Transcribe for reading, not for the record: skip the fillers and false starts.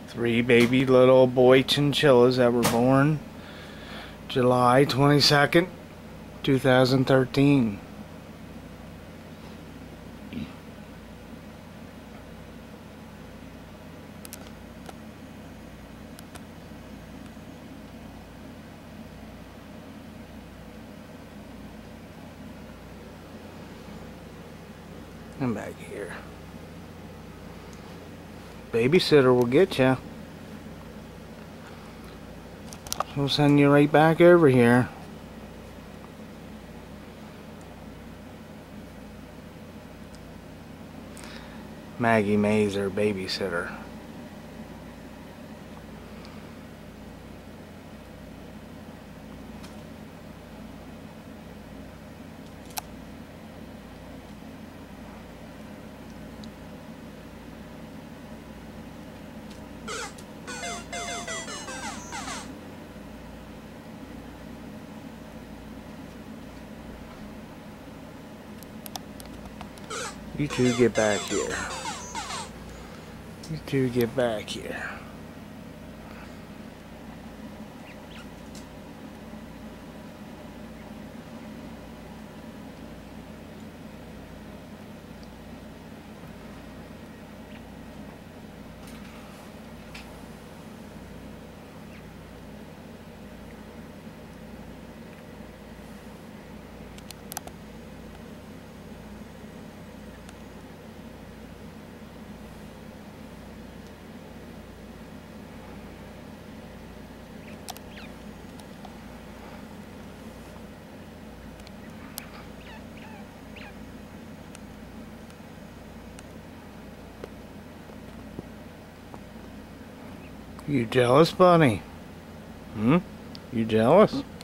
Three baby little boy chinchillas that were born July 22nd, 2013. I'm back here. Babysitter will get you. We'll send you right back over here. Maggie May's our babysitter. You two get back here. You two get back here. You jealous, bunny? You jealous?